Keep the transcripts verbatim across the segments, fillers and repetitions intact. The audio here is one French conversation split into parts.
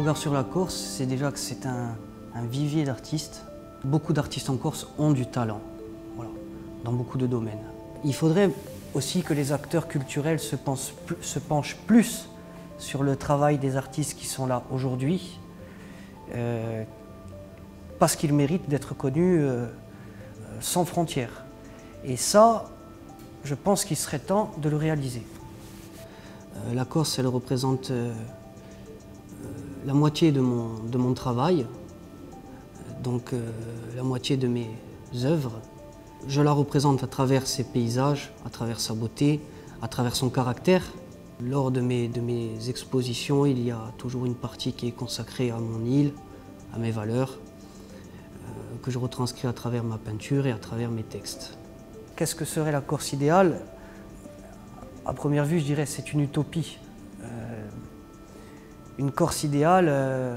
regarde sur la Corse, c'est déjà que c'est un, un vivier d'artistes. Beaucoup d'artistes en Corse ont du talent, voilà, dans beaucoup de domaines. Il faudrait aussi que les acteurs culturels se, pensent, se penchent plus sur le travail des artistes qui sont là aujourd'hui, euh, parce qu'ils méritent d'être connus euh, sans frontières. Et ça, je pense qu'il serait temps de le réaliser. Euh, la Corse, elle représente euh, la moitié de mon, de mon travail, donc euh, la moitié de mes œuvres. Je la représente à travers ses paysages, à travers sa beauté, à travers son caractère. Lors de mes, de mes expositions, il y a toujours une partie qui est consacrée à mon île, à mes valeurs, euh, que je retranscris à travers ma peinture et à travers mes textes. Qu'est-ce que serait la Corse idéale? À première vue, je dirais que c'est une utopie. Euh, une Corse idéale, euh,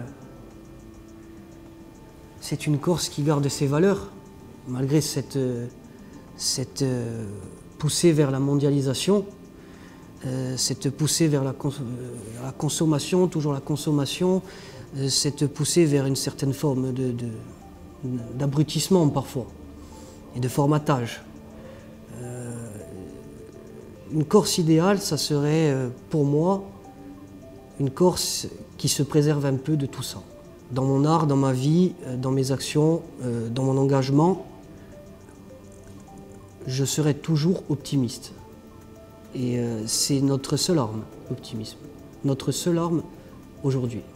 c'est une Corse qui garde ses valeurs, malgré cette, cette euh, poussée vers la mondialisation, euh, cette poussée vers la, cons euh, la consommation, toujours la consommation, euh, cette poussée vers une certaine forme de, de, d'abrutissement parfois, et de formatage. Euh, une Corse idéale, ça serait euh, pour moi une Corse qui se préserve un peu de tout ça. Dans mon art, dans ma vie, dans mes actions, euh, dans mon engagement, je serai toujours optimiste. Et euh, c'est notre seule arme, l'optimisme. Notre seule arme aujourd'hui.